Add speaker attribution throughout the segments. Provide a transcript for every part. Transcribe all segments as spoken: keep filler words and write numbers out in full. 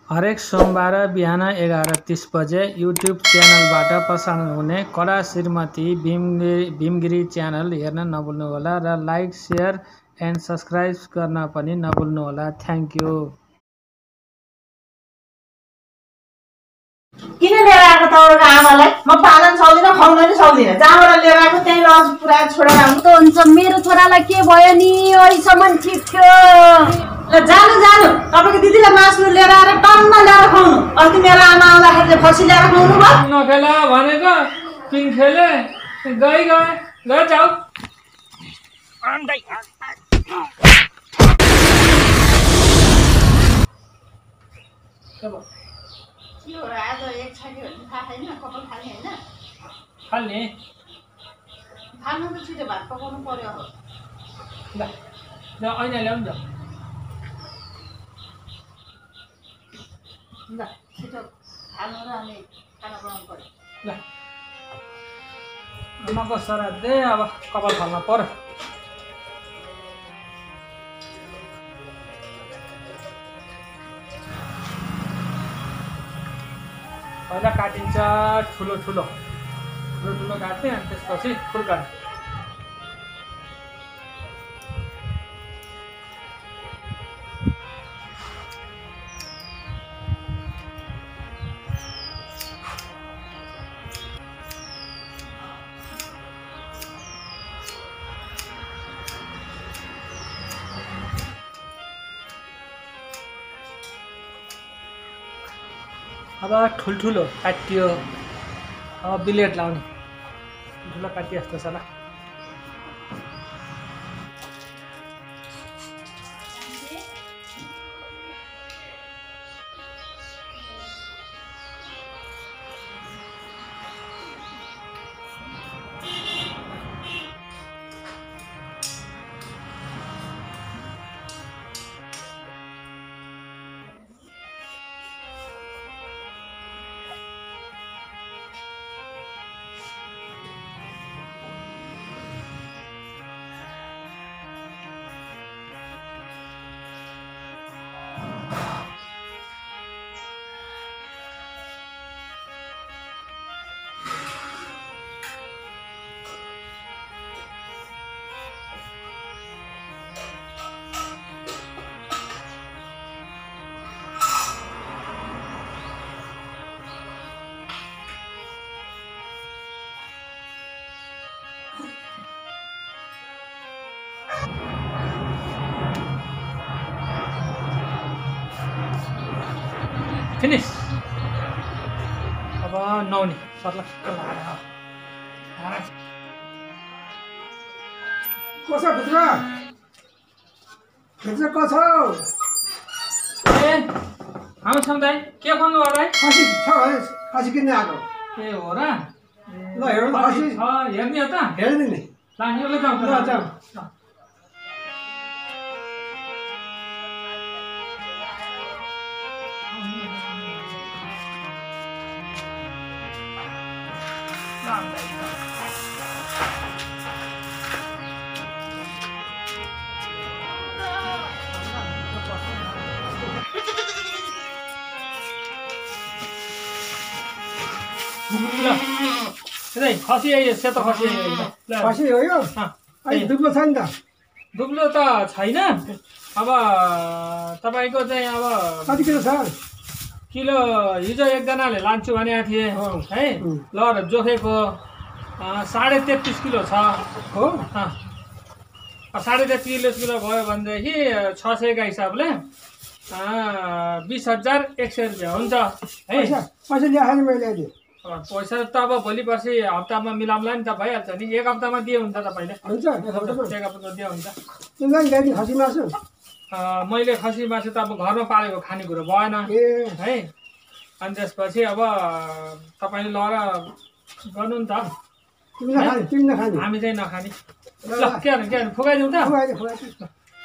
Speaker 1: हरेक सोमबार बिहान एघार तीस बजे युट्युब च्यानलबाट प्रसारण हुने कडा श्रीमती भीमगिरी भीमगिरी च्यानल हेर्न नभुल्नुहोला र लाइक शेयर एन्ड सब्स्क्राइब गर्न पनि नभुल्नुहोला। Thank you.
Speaker 2: किन लिएर आएको तपाईँको आमालाई? म पालन सक्दिनँ, खुवाउन पनि सक्दिनँ। जहाँबाट लिएर आएको त्यही लज पुरा छोडेर आउनु त हुन्छ।
Speaker 3: मेरो छोरालाई के भयो नि? अहिलेसम्म ठिक थियो।
Speaker 2: ल जानु जानु, तपाईँको दिदीलाई मासु लिएर आएर टन्न ल्याएर खुवाउनु। अस्ति मेरो आमा आउँदाखेरि खसी ल्याएर खुवाउनु भयो।
Speaker 1: नखेला भनेको पिङ खेले गई गए ल जाऊ।
Speaker 2: यो आज एक छाकी भन्ने थाहा छैन, कपाल खाने होइन?
Speaker 1: खाल्ने
Speaker 2: खानु त छिटो भात पकाउनु पर्यो।
Speaker 1: ल ल ऐना ल्याउनु त।
Speaker 2: ल छिटो खानु र अनि खाना बनाउनु पर्यो।
Speaker 1: ल आमाको श्राद्ध दे, अब कपाल फाल्न पर्यो। पहिला काटिन्छ ठुलो ठुलो ठुलो ठुलो काट्ने, अनि त्यसपछि फुल काट्ने। अब ठुल्ठुलो काटियो, अब बिलेट लाउने। ठुलो काटियो जस्तो छ ल। फिनिस। अब नौनी सर्लक्क लगाएर
Speaker 4: कसो भित्र भित्र कसो?
Speaker 1: ए हामीसँग दाइ के भन्नु भयो दाइ?
Speaker 4: खसी छ है, खसी किन्ने आएको।
Speaker 1: ए हो र?
Speaker 4: ल हेर्नु खसी
Speaker 1: छ, हेर्ने हो त?
Speaker 4: हेर्ने नि।
Speaker 1: लाने ल जाऊ
Speaker 4: ल जाऊ।
Speaker 1: ल खसी आयो, सेतो खसी आयो।
Speaker 4: खसी हो यो? अहिले दुब्लो छ नि त?
Speaker 1: दुब्लो त छैन। अब तपाईँको चाहिँ अब
Speaker 4: कति किलो छ?
Speaker 1: किलो हिजो एकजनाले लान्छु भनेको थिएँ है, ल जोखेको साढे तेत्तिस किलो छ
Speaker 4: हो।
Speaker 1: साढे तेत्तिस किलो भयो भनेदेखि छ सयका हिसाबले बिस हजार एक सय रुपियाँ हुन्छ है।
Speaker 4: पैसा ल्याएँ मैले अहिले।
Speaker 1: पैसा त अब भोलि पर्सि हप्तामा मिलाउँला नि त, भइहाल्छ नि। एक हप्तामा दिए हुन्छ तपाईँले?
Speaker 4: हुन्छ एक हप्तामा।
Speaker 1: एक हप्तामा दिए हुन्छ।
Speaker 4: तिमीलाई ल्याइदिनु खसी मासु?
Speaker 1: मैले खसी मासु त अब घरमा पालेको खानेकुरो भएन है। अनि त्यसपछि अब तपाईँले लगेर गर्नु नि त।
Speaker 4: तिमी नखाने? तिमी नखाने?
Speaker 1: हामी चाहिँ नखाने। ल के गर्नु के गर्नु फुकाइदिउँ त?
Speaker 4: फुकाइदियो फुकाइदियो।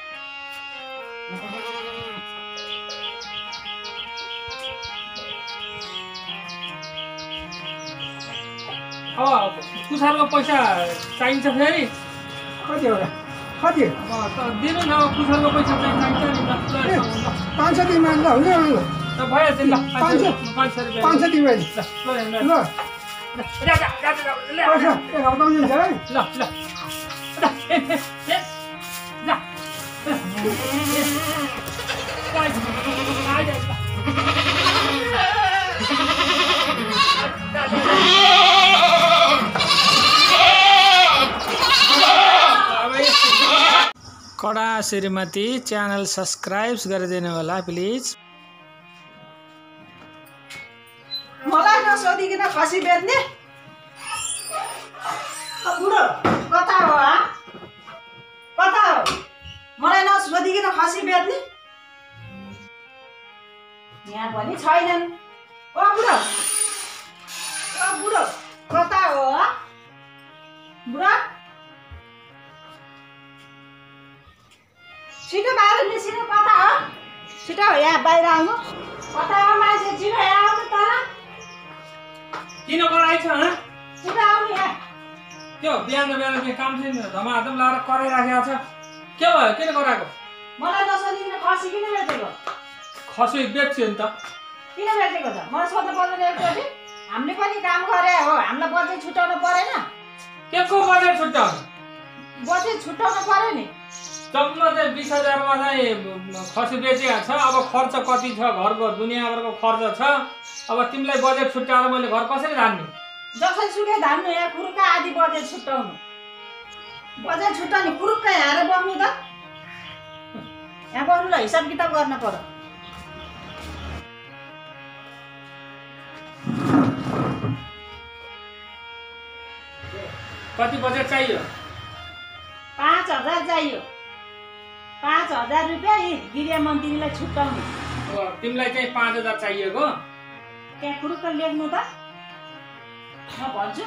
Speaker 1: अब पुछारको पैसा चाहिन्छ फेरि?
Speaker 4: कति होला? कति?
Speaker 1: अब त दिनु न, पुछारको पैसा चाहिँ चाहिन्छ नि त।
Speaker 4: पाँच सौ दिन माग्दा हुन्छ
Speaker 1: ल भइहाल्छ नि ल
Speaker 4: पाँच सय
Speaker 1: पाँच सय रुपियाँ
Speaker 4: पाँच सय तिमी
Speaker 1: ल ल
Speaker 4: ल
Speaker 1: जा जा जा जा ले
Speaker 4: पैसा एक हप्ता दिन्छ है
Speaker 1: ल ल ल कडा श्रीमती च्यानल सब्सक्राइब गरिदिनु होला प्लिज।
Speaker 2: मलाई नसोधिकन खसी बेच्ने बुढो कता हो आ कता हो मलाई नसोधिकन खसी बेच्ने यहाँ पनि छैनन्। ओ बुढो ओ बुढो कता हो आ बुढो छिटो बाहिर निस्किनु कता हो छिटो यहाँ बाहिर आउनु कता हो मान्छे छिटो यहाँ आउनु तर
Speaker 1: किन कराइ छ ह
Speaker 2: छिटो आउनु यहाँ
Speaker 1: त्यो बिहान बिहान के काम छैन धमाधम लाएर कराइराखेको छ के भयो किन कराएको
Speaker 2: मलाई नसोधिकन खसी किन बेचेको
Speaker 1: खसी बेच्यो नि त
Speaker 2: किन बेचेको त मलाई सोध्नु पर्दैन एकचोटि हामीले पनि काम गरे हो हामीलाई बजेट छुट्याउनु परेन
Speaker 1: के को बजेट छुट्याउनु
Speaker 2: बजेट छुट्याउनु पर्यो नि
Speaker 1: जम्मा चाहिँ बिस हजारमा चाहिँ खसी बेचेको छ। अब खर्च कति छ घरको दुनियाँभरको खर्च छ। अब तिमीलाई बजेट छुट्याएर मैले घर कसरी धान्ने
Speaker 2: जसरी सुकै धान्नु यहाँ कुरुक्का आदि बजेट छुट्याउनु बजेट छुट्याउने कुरुक्का यहाँ बस्नु त यहाँ बस्नुलाई हिसाब किताब गर्न पर्यो।
Speaker 1: कति बजेट चाहियो
Speaker 2: पाँच हजार चाहियो पाँच हजार रुपियाँ यी गृह मन्त्रीलाई छुट्याउने
Speaker 1: तिमीलाई चाहिँ पाँच हजार चाहिएको
Speaker 2: त्यहाँ कुरुक्का लेख्नु त म भन्छु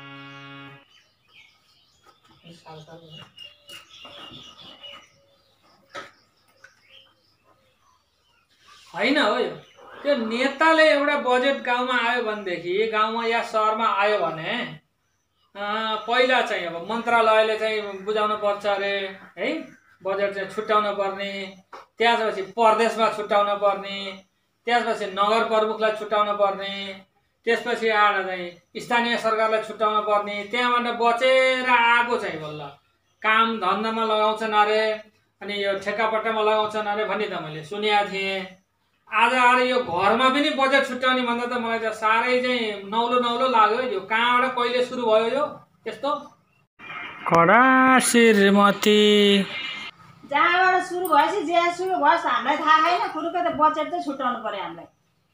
Speaker 1: होइन हो यो त्यो नेताले एउटा बजेट गाउँमा आयो भनेदेखि गाउँमा या सहरमा आयो भने पहिला चाहिँ अब मन्त्रालयले चाहिँ बुझाउनु पर्छ अरे है बजेट चाहिँ छुट्याउन पर्ने त्यसपछि प्रदेशमा छुट्याउन पर्ने त्यसपछि नगर प्रमुखलाई छुट्याउन पर्ने त्यसपछि आएर चाहिँ स्थानीय सरकारलाई छुट्याउन पर्ने त्यहाँबाट बचेर आएको चाहिँ बल्ल काम धन्दामा लगाउँछन् अरे अनि यो ठेक्कापट्टामा लगाउँछन् अरे भन्ने त मैले सुनेको थिएँ। आज आएर यो घरमा पनि बजेट छुट्याउने भन्दा त मलाई त साह्रै चाहिँ नौलो नौलो लाग्यो। यो कहाँबाट कहिले सुरु भयो यो त्यस्तो कडा श्रीमती
Speaker 2: जहाँबाट सुरु भएपछि जहाँ सुरु भएछ हामीलाई थाहा छैन कुरुको त बजेट चाहिँ छुट्याउनु पर्यो हामीलाई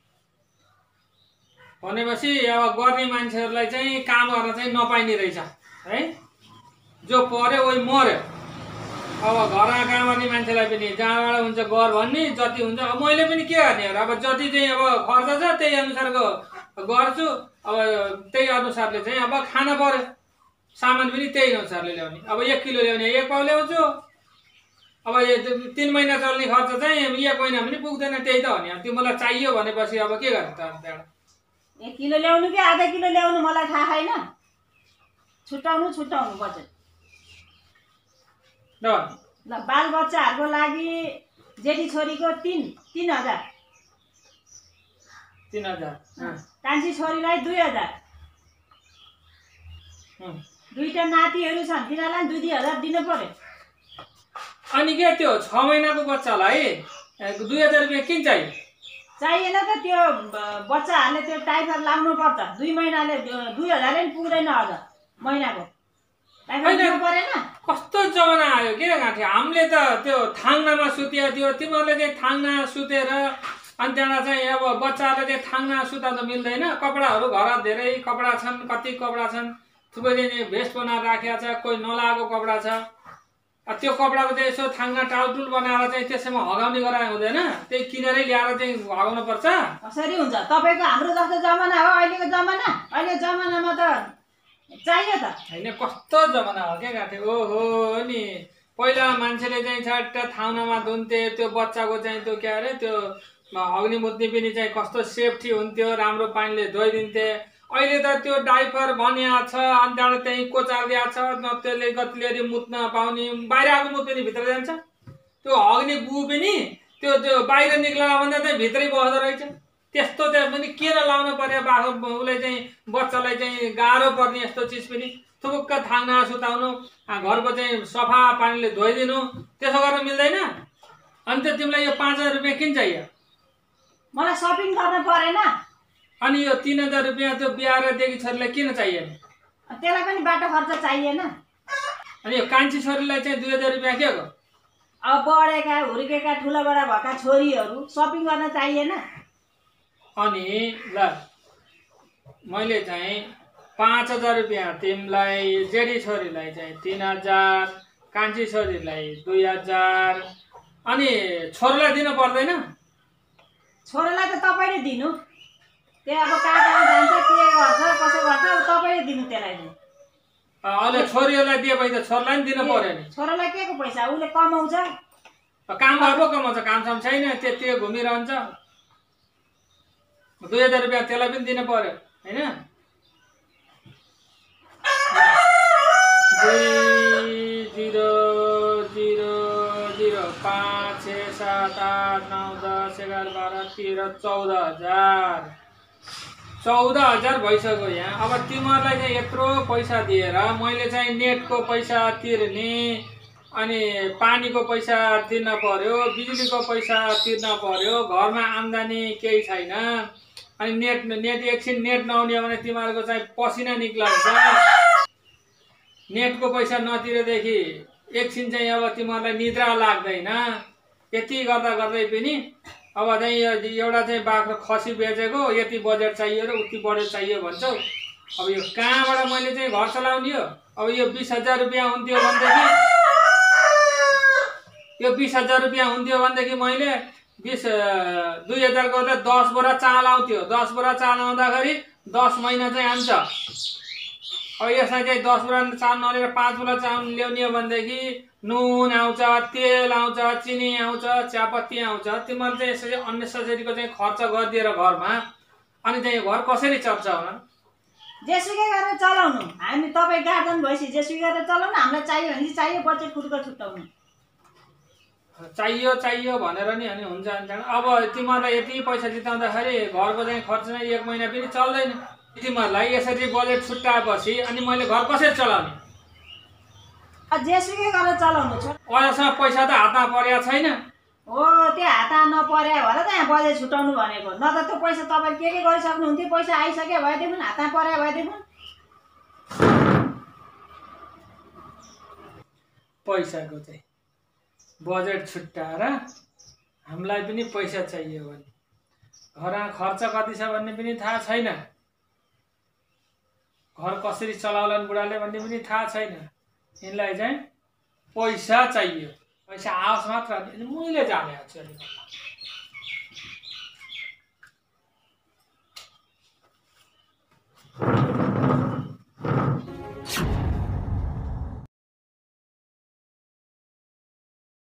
Speaker 1: भनेपछि अब गर्ने मान्छेहरूलाई चाहिँ काम गर्न चाहिँ नपाइने रहेछ है जो पर्यो वही मर्यो। अब घरमा काम गर्ने मान्छेलाई पनि जहाँबाट हुन्छ गर भन्ने जति हुन्छ अब मैले पनि के गर्ने अब जति चाहिँ अब खर्च छ त्यही अनुसारको गर्छु। अब त्यही अनुसारले चाहिँ अब खाना पर्यो सामान पनि त्यही अनुसारले ल्याउने। अब एक किलो ल्याउने एक पाउ ल्याउँछु। अब तिन महिना चल्ने खर्च चाहिँ एक महिना पनि पुग्दैन त्यही त हो नि। त्यो मलाई चाहियो भनेपछि अब के गर्ने त त्यहाँबाट
Speaker 2: एक किलो ल्याउनु कि आधा किलो ल्याउनु मलाई थाहा छैन छुट्याउनु छुट्याउनु बजेट ल बाल बच्चाहरूको लागि जेठी छोरीको तिन तिन हजार
Speaker 1: तिन हजार
Speaker 2: कान्छी छोरीलाई दुई हजार दुईटा नातिहरू छन् तिनीहरूलाई दुई दुई हजार दिनु पर्यो।
Speaker 1: अनि के त्यो छ महिनाको बच्चालाई दुई हजार रुपियाँ किन चाहियो
Speaker 2: चाहिएन त त्यो बच्चाहरूले त्यो टाइफर लाउनु पर्छ दुई महिनाले दुई हजार पनि पुग्दैन अझ महिनाको टाइफर दिनु परेन।
Speaker 1: कस्तो जमाना आयो के गाँठे हामीले त त्यो थाङ्नामा सुत्या थियो तिमीहरूले चाहिँ थाङ्ना सुतेर अनि त्यहाँबाट चाहिँ अब बच्चाहरूले चाहिँ थाङ्ना सुता त मिल्दैन। कपडाहरू घर धेरै कपडा छन् कति कपडा छन् थुप्रैले भेस्ट बनाएर राखेको छ कोही नलागेको कपडा छ त्यो कपडाको चाहिँ यसो थाङ्ना टाउटुल बनाएर चाहिँ त्यसैमा हगाउने गराए हुँदैन त्यही किनेरै ल्याएर चाहिँ हगाउनु पर्छ।
Speaker 2: कसरी हुन्छ तपाईँको हाम्रो जस्तो जमाना हो अहिलेको जमाना अहिले जमानामा त चाहियो त
Speaker 1: होइन कस्तो जमाना हो क्या गाँठे ओहो नि पहिला मान्छेले चाहिँ छट्ट थाउनामा धुन्थे त्यो बच्चाको चाहिँ त्यो के अरे त्यो अग्निमुद्नी पनि चाहिँ कस्तो सेफ्टी हुन्थ्यो राम्रो पानीले धोइदिन्थे। अहिले त त्यो डाइपर बनिया छ अनि त्यहाँबाट त्यहीँ कोचारिदिया छ न त्यसले गतिले मुत्न पाउने बाहिर आएको मुत पनि भित्र जान्छ त्यो अग्नि गु पनि त्यो त्यो बाहिर निक्लेर भन्दा चाहिँ भित्रै बस्दो रहेछ। त्यस्तो चाहिँ पनि किन लाउनु पर्यो बाख्रो उसले चाहिँ बच्चालाई चाहिँ गाह्रो पर्ने यस्तो चिज पनि थुक्क थाङ्ना सुताउनु घरको चाहिँ सफा पानीले धोइदिनु त्यसो गर्न मिल्दैन। अनि त तिमीलाई यो पाँच हजार रुपियाँ किन चाहियो?
Speaker 2: मलाई सपिङ गर्न परेन।
Speaker 1: अनि यो तिन हजार रुपियाँ त्यो बिहा र देगी छोरीलाई किन चाहिएन?
Speaker 2: त्यसलाई पनि बाटो खर्च चाहिएन।
Speaker 1: अनि यो कान्छी छोरीलाई चाहिँ दुई हजार रुपियाँ के हो?
Speaker 2: अब बढेका हुर्केका ठुला बडा भएका छोरीहरू सपिङ गर्न चाहिएन।
Speaker 1: अनि ल मैले चाहिँ पाँच हजार रुपियाँ तिमीलाई जेठी छोरीलाई चाहिँ तिन हजार कान्छी छोरीलाई दुई हजार अनि छोरालाई दिनु पर्दैन?
Speaker 2: छोरालाई त तपाईँले दिनु। त्यो अब कहाँ कहाँ जान्छ के गर्छ कसो गर्छ अब तपाईँले दिनु त्यसलाई चाहिँ।
Speaker 1: अहिले छोरीहरूलाई दिएपछि त छोरालाई पनि दिनु पर्यो नि।
Speaker 2: छोरालाई के को पैसा उसले कमाउँछ।
Speaker 1: काम गर्नु कमाउँछ कामसाम छैन त्यति घुमिरहन्छ। दुई हजार रुपियाँ त्यसलाई पनि दिनु पर्यो होइन? दुई जिरो जिरो जिरो पाँच छ सात आठ नौ दस एघार बाह्र तेह्र चौध हजार चौध हजार भइसक्यो यहाँ। अब तिमीहरूलाई चाहिँ यत्रो पैसा दिएर मैले चाहिँ नेटको पैसा तिर्ने अनि पानीको पैसा तिर्न पर्यो बिजुलीको पैसा तिर्न पर्यो घरमा आम्दानी केही छैन। अनि नेट नेट एकछिन नेट नआउने भने तिमीहरूको चाहिँ पसिना निक्लन्छ। नेटको पैसा नतिरेदेखि एकछिन चाहिँ अब तिमीहरूलाई निद्रा लाग्दैन। यति गर्दा गर्दै पनि अब चाहिँ एउटा चाहिँ बाख्रो खसी बेचेको यति बजेट चाहियो र उति बजेट चाहियो भन्छौ। अब यो कहाँबाट मैले चाहिँ घर चलाउने हो? अब यो बिस हजार रुपियाँ हुन्थ्यो भनेदेखि यो बिस हजार रुपियाँ हुन्थ्यो भनेदेखि मैले बिस दुई हजार गर्दा दस बोरा चामल आउँथ्यो। दस बोरा चामल आउँदाखेरि दस महिना चाहिँ आउँछ। अब यसलाई चाहिँ दस बोरा चामल नलिएर पाँच बोरा चामल ल्याउने हो भनेदेखि नुन आउँछ तेल आउँछ चिनी आउँछ चियापत्ती आउँछ। तिमीहरूले चाहिँ यसरी अननेसेसरीको चाहिँ खर्च गरिदिएर घरमा अनि चाहिँ घर कसरी चल्छ होला?
Speaker 2: जेसुकै गरेर चलाउनु। हामी तपाईँ गार्जन भएपछि जेसुकै गरेर चलाउनु। हामीलाई चाहियो भने चाहिँ चाहियो बजेट खुर्को छुट्याउनु।
Speaker 1: चाहियो चाहियो भनेर नि अनि हुन्छ हुन्छ। अब तिमीहरूलाई यति पैसा जिताउँदाखेरि घरको चाहिँ खर्च नै एक महिना पनि चल्दैन। तिमीहरूलाई यसरी बजेट छुट्याएपछि अनि मैले घर कसरी चलाउने?
Speaker 2: जेसुकै गरेर चलाउनु छ।
Speaker 1: अहिलेसम्म पैसा त हातमा परेको छैन।
Speaker 2: हो त्यो हात नपर्या भएर त यहाँ बजेट छुट्याउनु भनेको। न त त्यो पैसा तपाईँले के के गरिसक्नुहुन्थ्यो। पैसा आइसक्यो भएदेखि हातमा पर्या भएदेखि
Speaker 1: पैसाको चाहिँ बजेट छुट्याएर हामीलाई पनि पैसा चाहियो भने घरमा खर्च कति छ भन्ने पनि थाहा छैन। घर कसरी चलाउलान् बुढाले भन्ने पनि थाहा छैन। यिनलाई चाहिँ पैसा चाहियो। पैसा आओस् मात्र मैले जाने छु।